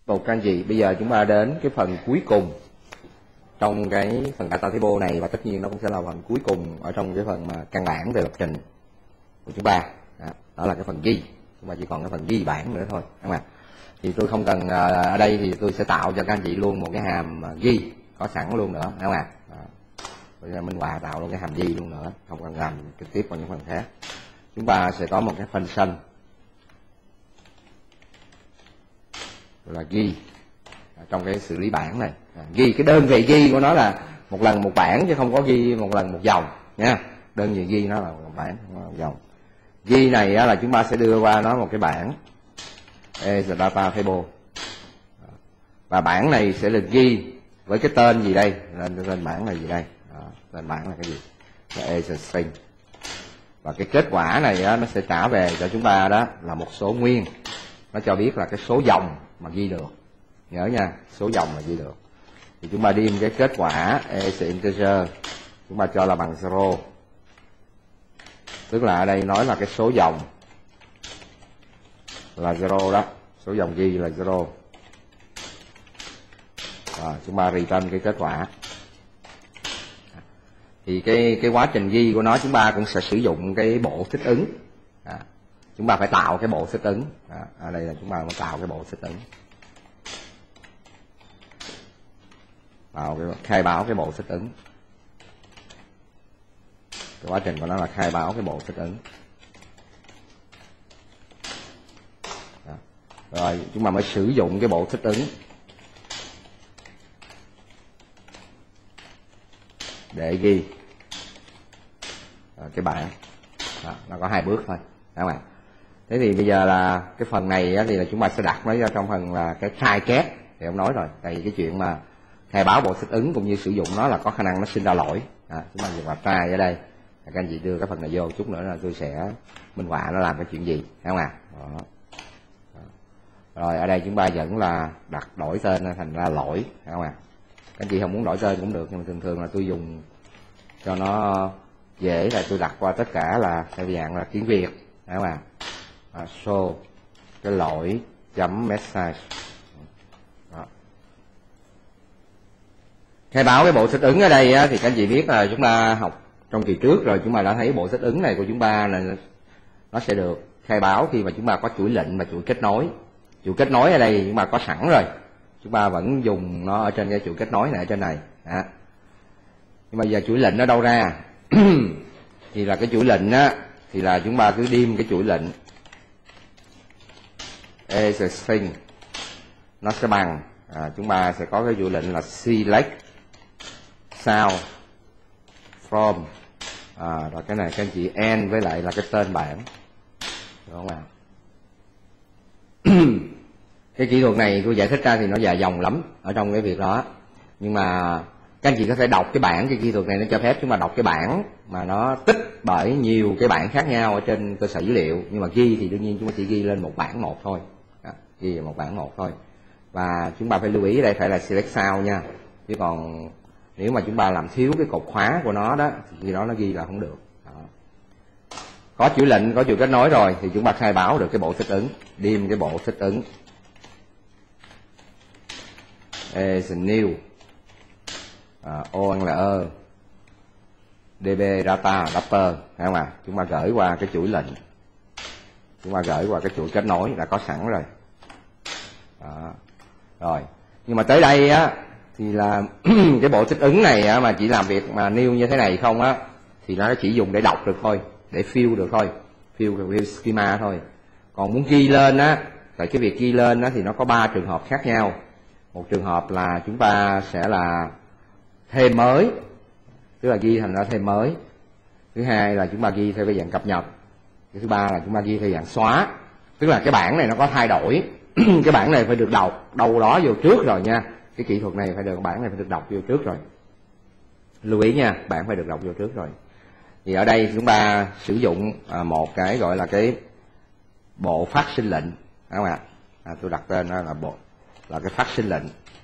Một các anh chị, bây giờ chúng ta đến cái phần cuối cùng trong cái phần data table này, và tất nhiên nó cũng sẽ là phần cuối cùng ở trong cái phần mà căn bản về lập trình của chúng ta. Đó là cái phần ghi. Chúng ta chỉ còn cái phần ghi bảng nữa thôi, đúng không ạ? Thì tôi không cần ở đây thì tôi sẽ tạo cho các anh chị luôn một cái hàm ghi có sẵn luôn nữa, đúng không ạ? Bây giờ Minh Họa tạo luôn cái hàm ghi luôn nữa, không cần làm trực tiếp vào những phần khác. Chúng ta sẽ có một cái function là ghi trong cái xử lý bảng này. Ghi cái đơn vị ghi của nó là một lần một bảng chứ không có ghi một lần một dòng nha. Đơn vị ghi nó là một bảng, không một dòng. Ghi này là chúng ta sẽ đưa qua nó một cái bảng as a data table, và bảng này sẽ được ghi với cái tên gì đây, tên bảng là gì đây. Tên bảng là cái gì, là as a string, và cái kết quả này nó sẽ trả về cho chúng ta đó là một số nguyên. Nó cho biết là cái số dòng mà ghi được, nhớ nha, số dòng mà ghi được. Thì chúng ta điền cái kết quả as integer, chúng ta cho là bằng 0, tức là ở đây nói là cái số dòng là 0 đó, số dòng ghi là 0. Chúng ta return cái kết quả. Thì cái quá trình ghi của nó chúng ta cũng sẽ sử dụng cái bộ thích ứng. Chúng ta phải tạo cái bộ thích ứng. Ở đây là chúng ta phải tạo cái bộ thích ứng, khai báo cái bộ thích ứng. Cái quá trình của nó là khai báo cái bộ thích ứng. Rồi chúng ta mới sử dụng cái bộ thích ứng để ghi cái bảng. Nó có 2 bước thôi, đúng không ạ? Thế thì bây giờ là cái phần này thì là chúng ta sẽ đặt nó vào trong phần là cái try catch. Thì ông nói rồi, tại vì cái chuyện mà khai báo bộ thích ứng cũng như sử dụng nó là có khả năng nó sinh ra lỗi. Chúng ta dùng là try ở đây. Các anh chị đưa cái phần này vô chút nữa là tôi sẽ minh họa nó làm cái chuyện gì, thấy không ạ? Rồi ở đây chúng ta vẫn là đổi tên thành ra lỗi, thấy không ạ? Các anh chị không muốn đổi tên cũng được, nhưng mà thường là tôi dùng cho nó dễ là tôi đặt qua tất cả là theo dạng là tiếng Việt, thấy không ạ? Show cái lỗi chấm message. Khai báo cái bộ thích ứng ở đây thì các anh chị biết là chúng ta học trong kỳ trước rồi, chúng ta đã thấy bộ thích ứng này của chúng ta là nó sẽ được khai báo khi mà chúng ta có chuỗi lệnh và chuỗi kết nối. Chuỗi kết nối ở đây chúng ta có sẵn rồi, chúng ta vẫn dùng nó ở trên cái chuỗi kết nối này ở trên này. Nhưng mà giờ chuỗi lệnh nó đâu ra? Thì là cái chuỗi lệnh thì là chúng ta cứ điêm cái chuỗi lệnh as a string, nó sẽ bằng chúng ta sẽ có cái chuỗi lệnh là select sao from, rồi cái này các anh chị end với lại là cái tên bảng, đúng không ạ? Cái kỹ thuật này tôi giải thích ra thì nó dài dòng lắm ở trong cái việc đó, nhưng mà các anh chị có thể đọc cái bảng. Cái kỹ thuật này nó cho phép chúng ta đọc cái bảng mà nó tích bởi nhiều cái bảng khác nhau ở trên cơ sở dữ liệu, nhưng mà ghi thì đương nhiên chúng ta chỉ ghi lên một bảng một thôi, ghi một bảng một thôi. Và chúng ta phải lưu ý ở đây phải là select sao nha, chứ còn nếu mà chúng ta làm thiếu cái cột khóa của nó đó thì khi đó nó ghi là không được. Có chuỗi lệnh, có chuỗi kết nối rồi thì chúng ta khai báo được cái bộ thích ứng, điêm cái bộ thích ứng as new ONLE DB data adapter, thấy không ạ? Chúng ta gửi qua cái chuỗi lệnh, chúng ta gửi qua cái chuỗi kết nối đã có sẵn rồi. Rồi, nhưng mà tới đây thì là cái bộ thích ứng này mà chỉ làm việc mà new như thế này không thì nó chỉ dùng để đọc được thôi, để fill được thôi, fill schema thôi. Còn muốn ghi lên tại cái việc ghi lên thì nó có 3 trường hợp khác nhau. Một trường hợp là chúng ta sẽ là thêm mới, tức là ghi thành ra thêm mới. Thứ hai là chúng ta ghi theo cái dạng cập nhật. Cái thứ ba là chúng ta ghi theo dạng xóa, tức là cái bảng này nó có thay đổi. Cái bảng này phải được đọc đâu đó vô trước rồi nha. Cái kỹ thuật này bảng này phải được đọc vô trước rồi, lưu ý nha, bảng phải được đọc vô trước rồi. Thì ở đây chúng ta sử dụng một cái gọi là cái bộ phát sinh lệnh, đúng không ạ? Tôi đặt tên đó là cái phát sinh lệnh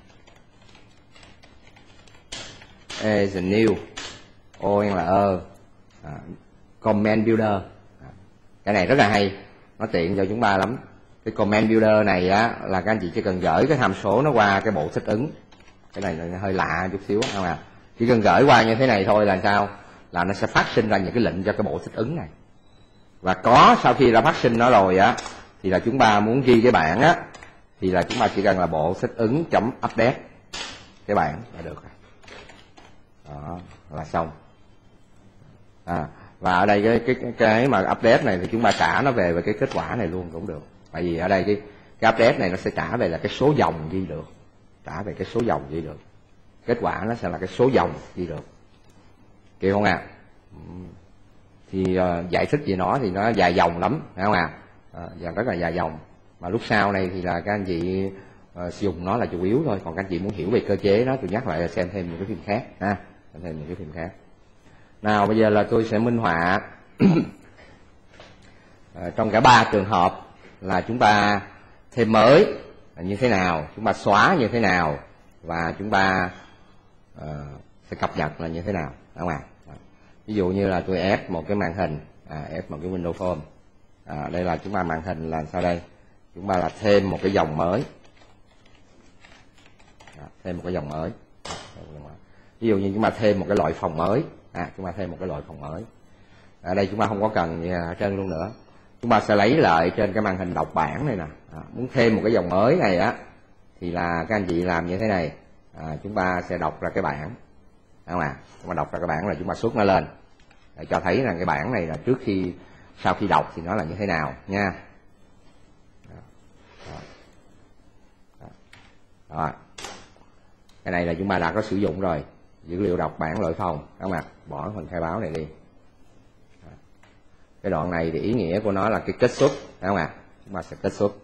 as a new ONLE comment builder. Cái này rất là hay, nó tiện cho chúng ta lắm. Cái comment builder này á là các anh chị chỉ cần gửi cái tham số nó qua cái bộ thích ứng. Cái này là hơi lạ chút xíu không à. Chỉ cần gửi qua như thế này thôi là sao? Là nó sẽ phát sinh ra những cái lệnh cho cái bộ thích ứng này. Và sau khi đã phát sinh nó rồi á thì là chúng ta muốn ghi cái bảng á thì là chúng ta chỉ cần là bộ thích ứng chấm update cái bảng là được rồi. Đó là xong. Và ở đây cái mà update này thì chúng ta trả nó về cái kết quả này luôn cũng được. Tại vì ở đây cái update này nó sẽ trả về là cái số dòng ghi được, trả về cái số dòng ghi được. Kết quả nó sẽ là cái số dòng ghi được. Kêu không ạ? Thì giải thích về nó thì nó dài dòng lắm, phải không ạ? Rất là dài dòng. Mà lúc sau này thì là các anh chị sử dụng nó là chủ yếu thôi. Còn các anh chị muốn hiểu về cơ chế nó, tôi nhắc lại là xem thêm những cái phim khác ha, xem thêm những cái phim khác. Nào bây giờ là tôi sẽ minh họa trong cả 3 trường hợp là chúng ta thêm mới là như thế nào, chúng ta xóa như thế nào và chúng ta sẽ cập nhật là như thế nào, đúng không ạ? Ví dụ như là tôi ép một cái màn hình, ép một cái Windows Phone. Đây là chúng ta màn hình là sao đây? Chúng ta là thêm một cái dòng mới. Thêm một cái dòng mới. Ví dụ như chúng ta thêm một cái loại phòng mới. Chúng ta thêm một cái loại phòng mới. Ở đây chúng ta không có cần gì ở trên luôn nữa. Chúng ta sẽ lấy lại trên cái màn hình đọc bảng này nè. Muốn thêm một cái dòng mới này á thì là các anh chị làm như thế này. Chúng ta sẽ đọc ra cái bảng. Đúng không ạ? Chúng ta đọc ra cái bảng là chúng ta xuất nó lên để cho thấy rằng cái bảng này là sau khi đọc thì nó là như thế nào nha. Rồi. Cái này là chúng ta đã có sử dụng rồi. Dữ liệu đọc bảng loại phòng, đúng không ạ? Bỏ phần khai báo này đi. Cái đoạn này thì ý nghĩa của nó là cái kết xuất, đúng không ạ? Chúng ta sẽ kết xuất.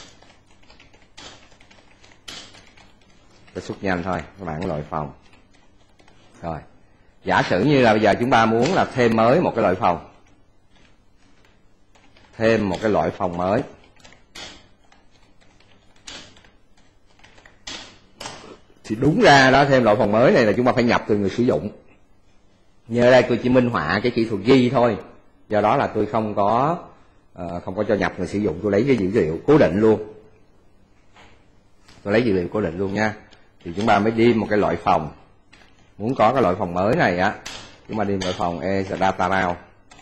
Kết xuất nhanh thôi, các bạn loại phòng. Rồi. Giả sử như là bây giờ chúng ta muốn là thêm mới một cái loại phòng. Thêm một cái loại phòng mới. Thì đúng ra đó, thêm loại phòng mới này là chúng ta phải nhập từ người sử dụng. Như ở đây tôi chỉ minh họa cái kỹ thuật ghi thôi. Do đó là tôi không có cho nhập người sử dụng, tôi lấy cái dữ liệu cố định luôn. Tôi lấy dữ liệu cố định luôn nha. Thì chúng ta mới đi một cái loại phòng. Muốn có cái loại phòng mới này á, chúng ta đi loại phòng data round.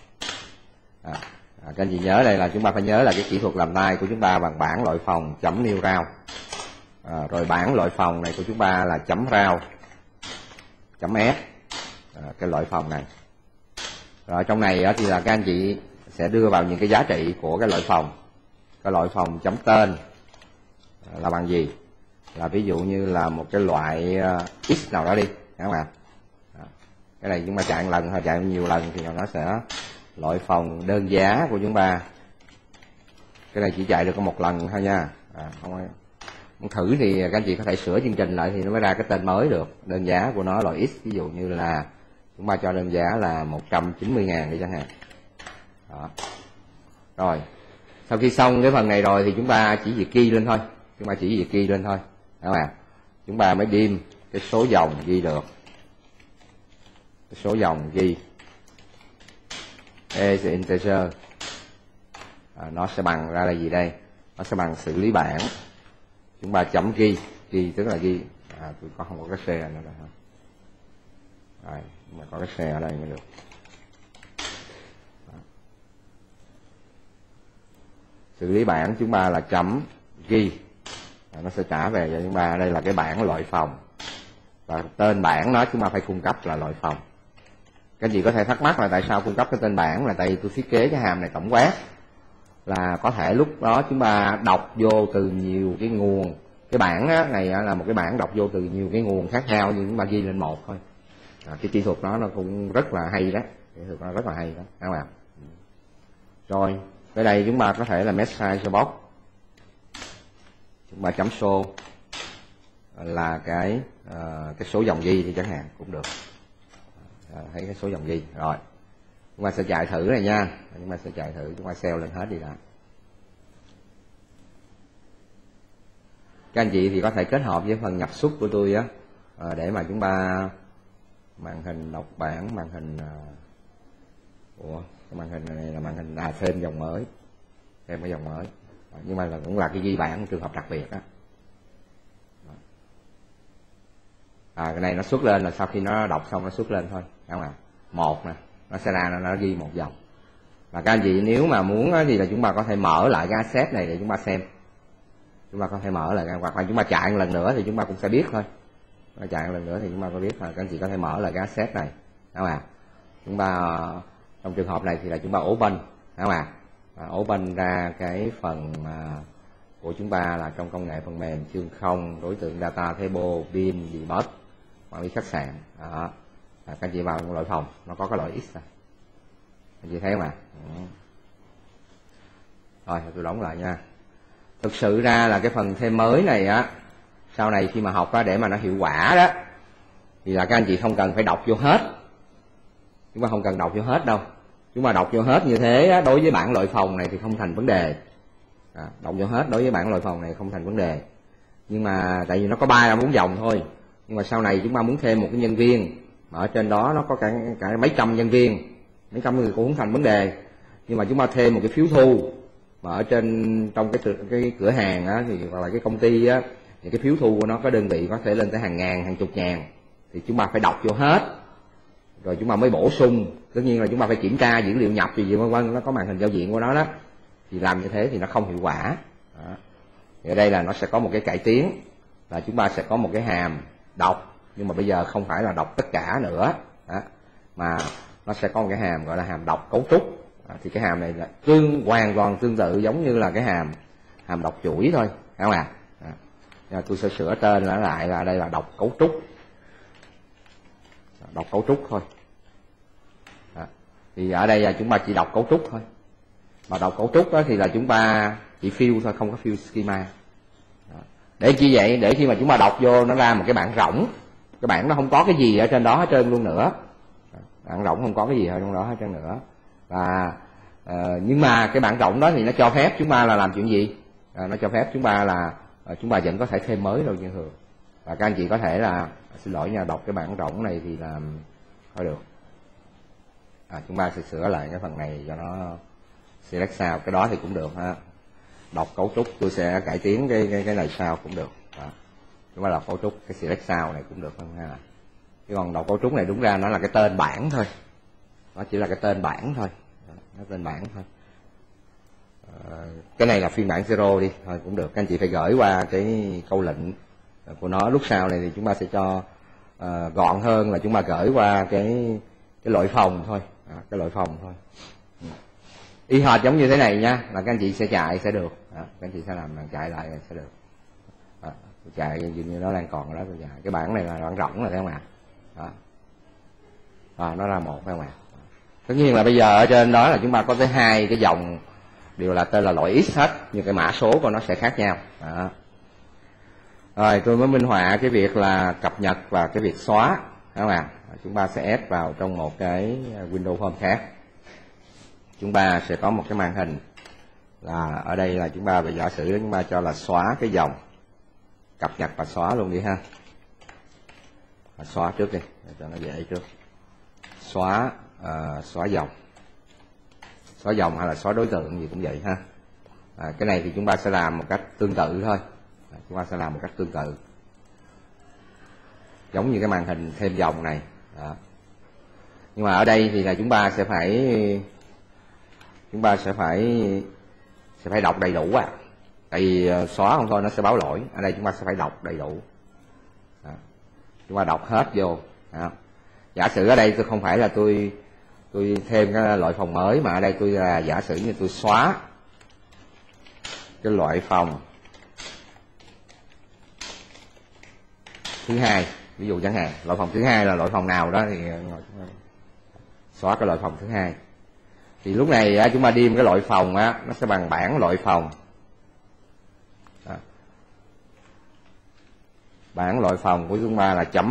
Các anh chị nhớ đây là chúng ta phải nhớ là cái kỹ thuật làm tay của chúng ta bằng bảng loại phòng chấm new round. Rồi bảng loại phòng này của chúng ta là chấm round chấm s, cái loại phòng này. Rồi trong này thì là các anh chị sẽ đưa vào những cái giá trị của cái loại phòng. Cái loại phòng chấm tên là bằng gì? Là ví dụ như là một cái loại x nào đó đi, các bạn. Cái này chúng ta chạy một lần hay chạy nhiều lần thì nó sẽ loại phòng đơn giá của chúng ta. Cái này chỉ chạy được có một lần thôi nha. Không thử thì các anh chị có thể sửa chương trình lại thì nó mới ra cái tên mới được. Đơn giá của nó loại x, ví dụ như là chúng ta cho đơn giá là 190.000 đi chẳng hạn. Đó. Rồi sau khi xong cái phần này rồi thì chúng ta chỉ việc ghi lên thôi. Chúng ta chỉ việc ghi lên thôi, các bạn. Chúng ta mới điêm cái số dòng ghi được. Cái số dòng ghi as integer, nó sẽ bằng ra là gì đây? Nó sẽ bằng xử lý bảng. Chúng ta chấm ghi tức là ghi. Tôi không có cái xe nữa rồi. Rồi, mà có cái xe ở đây mới được. Đó. Xử lý bảng chúng ta là chấm ghi. Nó sẽ trả về cho chúng ta. Đây là cái bảng loại phòng. Và tên bảng nó chúng ta phải cung cấp là loại phòng. Các anh chị có thể thắc mắc là tại sao cung cấp cái tên bảng, là tại vì tôi thiết kế cái hàm này tổng quát. Là có thể lúc đó chúng ta đọc vô từ nhiều cái nguồn. Cái bảng này là một cái bảng đọc vô từ nhiều cái nguồn khác nhau, nhưng chúng ta ghi lên một thôi. Cái kỹ thuật đó nó cũng rất là hay đó. Kỹ thuật nó rất là hay đó, các bạn. Rồi, tới đây chúng ta có thể là message box. Chúng ta chấm show là cái số dòng ghi thì chẳng hạn cũng được. Thấy cái số dòng ghi. Rồi, chúng ta sẽ chạy thử này nha. Chúng ta sẽ chạy thử, chúng ta sell lên hết đi đã. Các anh chị thì có thể kết hợp với phần nhập xuất của tôi á, để mà chúng ta màn hình đọc bảng, màn hình cái màn hình này là màn hình thêm dòng mới, thêm cái dòng mới. Nhưng mà cũng là cái ghi bản trường hợp đặc biệt đó. Cái này nó xuất lên là sau khi nó đọc xong nó xuất lên thôi, không ạ? Một nè, nó sẽ ra nó ghi một dòng. Và các anh chị nếu mà muốn thì là chúng ta có thể mở lại cái asset này để chúng ta xem. Chúng ta có thể mở lại, hoặc là chúng ta chạy một lần nữa thì chúng ta cũng sẽ biết thôi. Chạy một lần nữa thì chúng ta có biết là các anh chị có thể mở lại cái asset này, đúng không ạ? Chúng ta trong trường hợp này thì là chúng ta open, đúng không ạ? Open ra cái phần của chúng ta là trong công nghệ phần mềm chương 0, đối tượng data table, bin, debug, quản lý khách sạn. Đó. Các anh chị vào loại phòng nó có cái loại X này. Anh chị thấy không ạ? Rồi tôi đóng lại nha. Thực sự ra là cái phần thêm mới này á, sau này khi mà học á, để mà nó hiệu quả đó thì là các anh chị không cần phải đọc vô hết. Chúng ta không cần đọc vô hết đâu. Chúng ta đọc vô hết như thế á, đối với bảng loại phòng này thì không thành vấn đề. Đọc vô hết đối với bảng loại phòng này không thành vấn đề. Nhưng mà tại vì nó có 3-4 dòng thôi. Nhưng mà sau này chúng ta muốn thêm một cái nhân viên mà ở trên đó nó có cả mấy trăm nhân viên, mấy trăm người cũng không thành vấn đề. Nhưng mà chúng ta thêm một cái phiếu thu mà ở trong cái cửa hàng á, thì hoặc là cái công ty á, thì cái phiếu thu của nó có đơn vị có thể lên tới hàng ngàn, hàng chục ngàn, thì chúng ta phải đọc vô hết rồi chúng ta mới bổ sung. Tất nhiên là chúng ta phải kiểm tra dữ liệu nhập gì vân vân, nó có màn hình giao diện của nó đó. Thì làm như thế thì nó không hiệu quả. Thì ở đây là nó sẽ có một cái cải tiến là chúng ta sẽ có một cái hàm đọc, nhưng mà bây giờ không phải là đọc tất cả nữa mà nó sẽ có một cái hàm gọi là hàm đọc cấu trúc. Thì cái hàm này là hoàn toàn tương tự giống như là cái hàm đọc chuỗi thôi, phải không ạ? Tôi sẽ sửa tên lại là đây là đọc cấu trúc, đọc cấu trúc thôi. Thì ở đây là chúng ta chỉ đọc cấu trúc thôi. Mà đọc cấu trúc đó thì là chúng ta chỉ fill thôi, không có fill schema. Để chi vậy? Để khi mà chúng ta đọc vô nó ra một cái bảng rỗng, cái bảng nó không có cái gì ở trên đó hết trơn luôn nữa. Bảng rỗng không có cái gì ở trong đó hết trơn nữa. Và nhưng mà cái bảng rỗng đó thì nó cho phép chúng ta là làm chuyện gì? Nó cho phép chúng ta là chúng ta vẫn có thể thêm mới đâu như thường. Và các anh chị có thể là xin lỗi nha, đọc cái bảng rỗng này thì làm thôi được. Chúng ta sẽ sửa lại cái phần này cho nó select sao, cái đó thì cũng được ha. Đọc cấu trúc tôi sẽ cải tiến cái này sao cũng được. Chúng ta đọc cấu trúc cái select sao này cũng được không ha. Chứ còn đọc cấu trúc này đúng ra nó là cái tên bảng thôi, nó chỉ là cái tên bảng thôi, nó tên bảng thôi. Cái này là phiên bản 0 đi thôi cũng được. Các anh chị phải gửi qua cái câu lệnh của nó. Lúc sau này thì chúng ta sẽ cho gọn hơn là chúng ta gửi qua cái loại phòng thôi, cái loại phòng thôi. Y hệt giống như thế này nha, là các anh chị sẽ chạy sẽ được. Các anh chị sẽ làm chạy lại sẽ được. Chạy dường như nó đang còn đó tôi chạy. Cái bảng này là bảng rỗng rồi thấy không ạ? Nó ra một phải không ạ? Tất nhiên là bây giờ ở trên đó là chúng ta có tới 2 cái dòng đều là tên là loại X hết, nhưng cái mã số của nó sẽ khác nhau. Rồi tôi mới minh họa cái việc là cập nhật và cái việc xóa, phải không ạ? Chúng ta sẽ ép vào trong một cái Windows Form khác. Chúng ta sẽ có một cái màn hình là ở đây là chúng ta về giả sử chúng ta cho là xóa cái dòng, cập nhật và xóa luôn đi ha. Xóa trước đi cho nó dễ trước. Xóa dòng hay là xóa đối tượng gì cũng vậy ha. Cái này thì chúng ta sẽ làm một cách tương tự thôi. Chúng ta sẽ làm một cách tương tự giống như cái màn hình thêm dòng này. Nhưng mà ở đây thì là chúng ta sẽ phải đọc đầy đủ tại vì xóa không thôi nó sẽ báo lỗi. Ở đây chúng ta sẽ phải đọc đầy đủ. Chúng ta đọc hết vô. Giả sử ở đây tôi không phải là tôi thêm cái loại phòng mới, mà ở đây tôi là giả sử như tôi xóa cái loại phòng thứ hai, ví dụ chẳng hạn loại phòng thứ hai là loại phòng nào đó thì xóa cái loại phòng thứ hai. Thì lúc này chúng ta điêm cái loại phòng nó sẽ bằng bảng loại phòng. Bảng loại phòng của chúng ta là chấm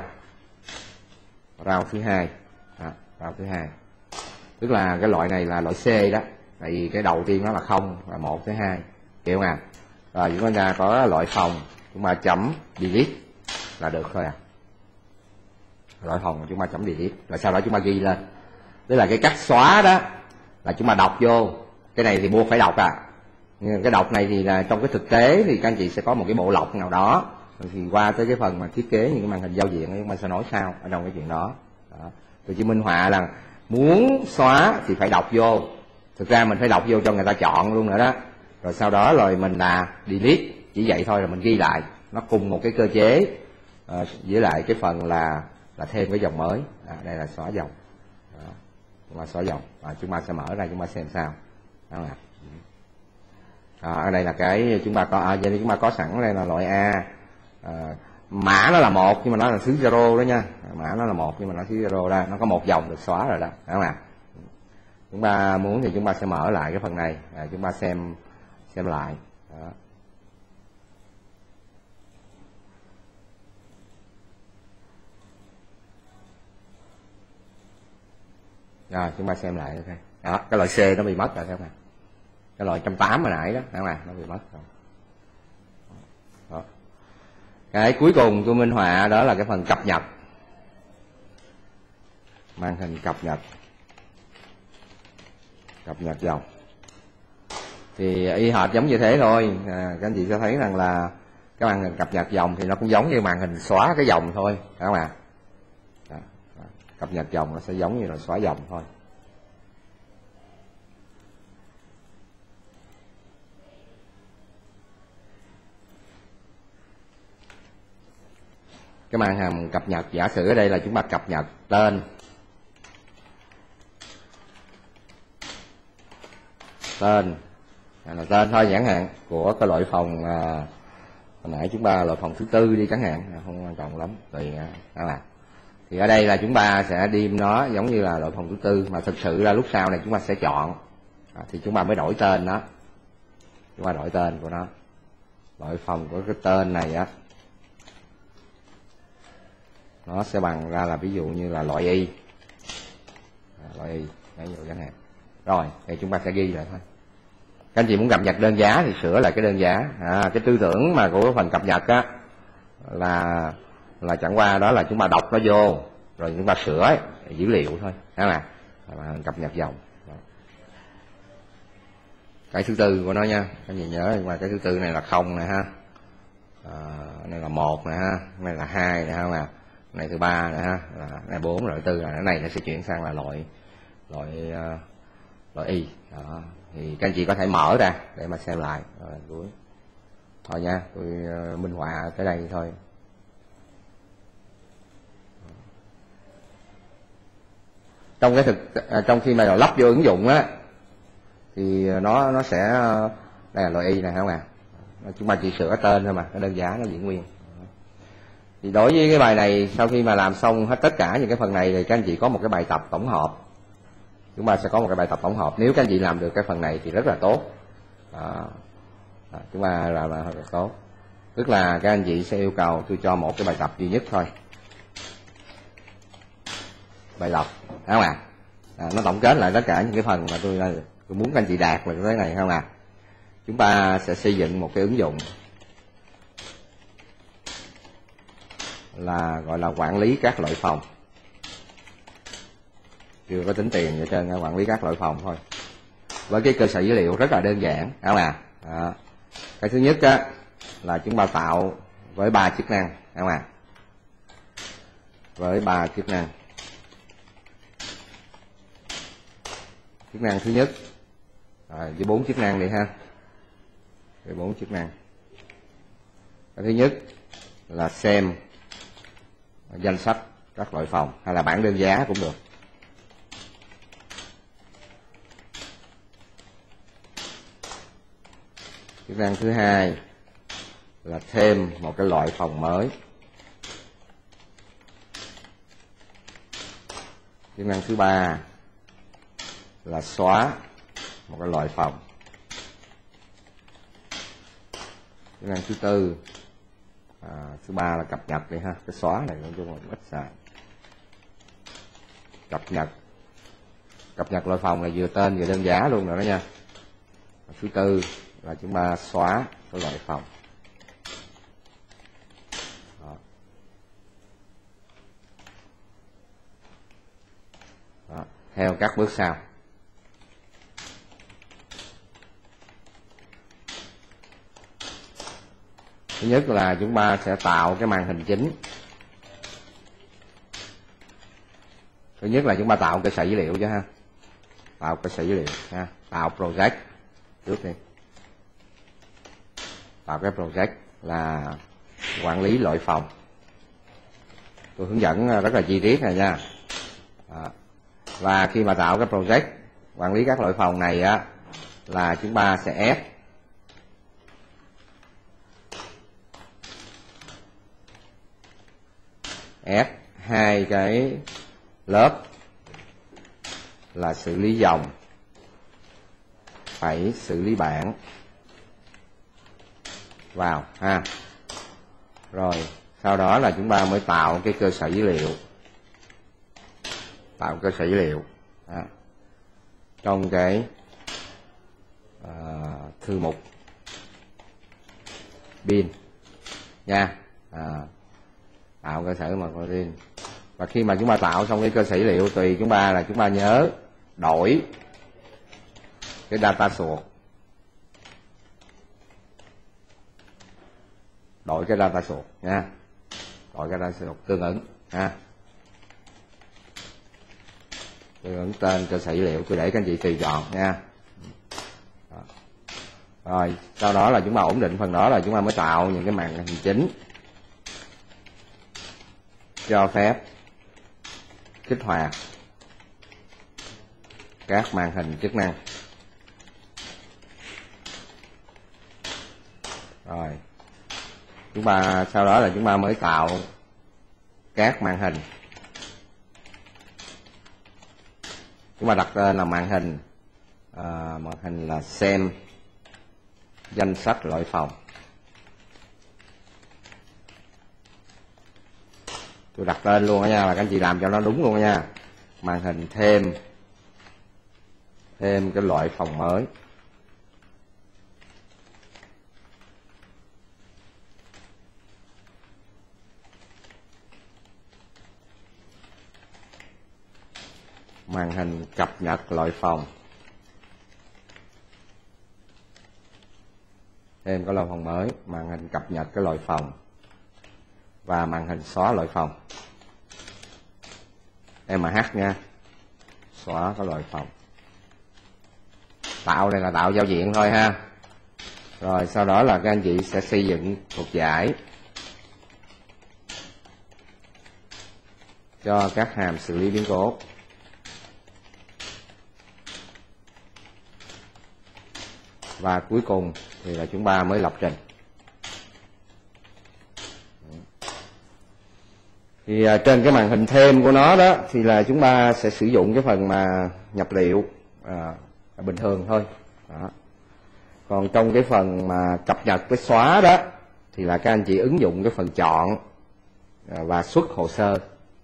rau thứ hai. Rau thứ hai tức là cái loại này là loại C đó, tại vì cái đầu tiên nó là 0 và 1 tới 2 kiểu nè. Rồi chúng ta có loại phòng, chúng ta chấm delete là được thôi loại phòng chúng ta chấm delete, rồi sau đó chúng ta ghi lên. Tức là cái cách xóa đó là chúng ta đọc vô, cái này thì buộc phải đọc Nhưng cái đọc này thì là trong cái thực tế thì các anh chị sẽ có một cái bộ lọc nào đó, thì qua tới cái phần mà thiết kế những cái màn hình giao diện chúng ta sẽ nói sau ở trong cái chuyện đó. Tôi chỉ minh họa là muốn xóa thì phải đọc vô, thực ra mình phải đọc vô cho người ta chọn luôn nữa đó, rồi sau đó rồi mình là delete, chỉ vậy thôi, rồi mình ghi lại, nó cùng một cái cơ chế với lại cái phần là thêm cái dòng mới. Đây là xóa dòng. Chúng ta xóa dòng, chúng ta sẽ mở ra chúng ta xem sao. Đó là ở đây là cái chúng ta có vậy chúng ta có sẵn đây là loại A, mã nó là 1 nhưng mà nó là xứ zero đó nha, mã nó là 1 nhưng mà nó xứ zero ra, nó có một dòng được xóa rồi đó, đúng không ạ? Chúng ta muốn thì chúng ta sẽ mở lại cái phần này, chúng ta xem lại. Đó. Rồi chúng ta xem lại thôi. Đó, cái loại C nó bị mất rồi, thấy không ạ? Cái loại 180 hồi nãy đó, thấy không ạ? Nó bị mất rồi. Đó. Cái cuối cùng tôi minh họa đó là cái phần cập nhật, màn hình cập nhật dòng. Thì y hệt giống như thế thôi. Các anh chị sẽ thấy rằng là cái màn hình cập nhật dòng thì nó cũng giống như màn hình xóa cái dòng thôi, phải không ạ? Cập nhật dòng nó sẽ giống như là xóa dòng thôi. Cái màn hình cập nhật, giả sử ở đây là chúng ta cập nhật tên là tên thôi chẳng hạn, của cái loại phòng hồi nãy chúng ta loại phòng thứ tư đi chẳng hạn, không quan trọng lắm, tùy đó là. Thì ở đây là chúng ta sẽ điêm nó giống như là loại phòng thứ tư, mà thực sự ra lúc sau này chúng ta sẽ chọn thì chúng ta mới đổi tên nó, chúng ta đổi tên của nó, loại phòng của cái tên này á nó sẽ bằng ra là ví dụ như là loại Y, ví dụ chẳng hạn. Rồi thì chúng ta sẽ ghi lại thôi. Các anh chị muốn cập nhật đơn giá thì sửa lại cái đơn giá. Cái tư tưởng mà của phần cập nhật á là chẳng qua đó là chúng ta đọc nó vô rồi chúng ta sửa dữ liệu thôi, đó là cập nhật dòng. Cái thứ tư của nó nha, các anh chị nhớ mà cái thứ tư này là 0 nè ha, này là 1 nè ha, này là 2 nè ha, này thứ 3 nè ha, này 4 rồi 4 rồi cái này nó sẽ chuyển sang là loại Y. Đó. Thì các anh chị có thể mở ra để mà xem lại cuối thôi nha, tôi minh họa tới đây thôi. Trong khi mà lắp vô ứng dụng á thì nó sẽ đây là loại Y này, không à, chúng ta chỉ sửa tên thôi mà cái đơn giá nó giữ nguyên. Thì đối với cái bài này, sau khi mà làm xong hết tất cả những cái phần này thì các anh chị có một cái bài tập tổng hợp. Chúng ta sẽ có một cái bài tập tổng hợp, nếu các anh chị làm được cái phần này thì rất là tốt. Chúng ta làm là rất là tốt. Tức là các anh chị sẽ yêu cầu tôi cho một cái bài tập duy nhất thôi, bài lọc, đúng không ạ? Nó tổng kết lại tất cả những cái phần mà tôi muốn các anh chị đạt là cái này, không ạ? Chúng ta sẽ xây dựng một cái ứng dụng là gọi là quản lý các loại phòng, chưa có tính tiền vậy trơn, quản lý các loại phòng thôi, với cái cơ sở dữ liệu rất là đơn giản, đúng không ạ? Cái thứ nhất á là chúng ta tạo với 3 chức năng, đúng không ạ? Với 3 chức năng. Chức năng thứ nhất với 4 chức năng đi ha, với 4 chức năng. Cái thứ nhất là xem danh sách các loại phòng, hay là bảng đơn giá cũng được. Chức năng thứ hai là thêm một cái loại phòng mới. Chức năng thứ ba là xóa một cái loại phòng. Chức năng thứ tư thứ ba là cập nhật đi ha, cái xóa này cũng chung ít xài. Cập nhật loại phòng là vừa tên vừa đơn giá luôn rồi đó nha. Thứ tư là chúng ta xóa cái loại phòng. Đó. Theo các bước sau. Thứ nhất là chúng ta sẽ tạo cái màn hình chính. Thứ nhất là chúng ta tạo cơ sở dữ liệu chứ ha. Tạo cơ sở dữ liệu ha. Tạo project trước đi. Tạo cái project là quản lý loại phòng. Tôi hướng dẫn rất là chi tiết này nha. Và khi mà tạo cái project quản lý các loại phòng này á, là chúng ta sẽ ép hai cái lớp là xử lý dòng, phải xử lý bảng vào ha. Rồi sau đó là chúng ta mới tạo cái cơ sở dữ liệu, tạo cơ sở dữ liệu trong cái thư mục bin nha. Tạo cơ sở mật bin. Và khi mà chúng ta tạo xong cái cơ sở dữ liệu, tùy chúng ta là chúng ta nhớ đổi cái data source, đổi cái data source nha, đổi cái data source tương ứng ha, tương ứng tên cơ sở dữ liệu. Tôi để các anh chị tùy chọn nha. Rồi sau đó là chúng ta ổn định phần đó, là chúng ta mới tạo những cái màn hình chính cho phép kích hoạt các màn hình chức năng. Rồi chúng ta sau đó là chúng ta mới tạo các màn hình. Chúng ta đặt tên là màn hình là xem danh sách loại phòng. Tôi đặt tên luôn đó nha, là các anh chị làm cho nó đúng luôn đó nha. Màn hình thêm cái loại phòng mới. Màn hình cập nhật loại phòng. Thêm cái loại phòng mới, màn hình cập nhật cái loại phòng, và màn hình xóa loại phòng. MH nha, xóa cái loại phòng. Tạo này là tạo giao diện thôi ha. Rồi sau đó là các anh chị sẽ xây dựng thuộc giải cho các hàm xử lý biến cố. Và cuối cùng thì là chúng ta mới lập trình. Thì trên cái màn hình thêm của nó đó thì là chúng ta sẽ sử dụng cái phần mà nhập liệu bình thường thôi đó. Còn trong cái phần mà cập nhật với xóa đó thì là các anh chị ứng dụng cái phần chọn và xuất hồ sơ.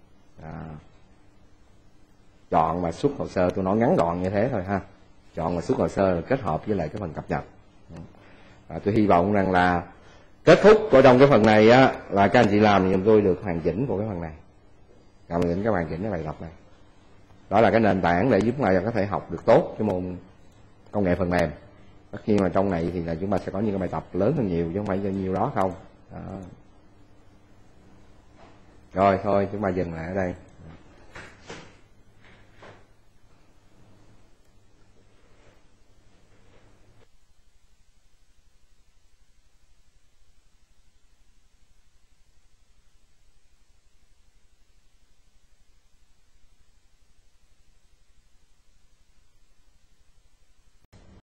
Chọn và xuất hồ sơ, tôi nói ngắn gọn như thế thôi ha. Chọn và xuất hồ sơ kết hợp với lại cái phần cập nhật. Tôi hy vọng rằng là kết thúc của trong cái phần này á, là các anh chị làm giùm tôi được hoàn chỉnh của cái phần này, làm được cái hoàn chỉnh cái bài tập này. Đó là cái nền tảng để giúp chúng ta có thể học được tốt cái môn công nghệ phần mềm. Tất nhiên là trong này thì là chúng ta sẽ có những cái bài tập lớn hơn nhiều, chứ không phải nhiều đó không đó. Rồi thôi chúng ta dừng lại ở đây.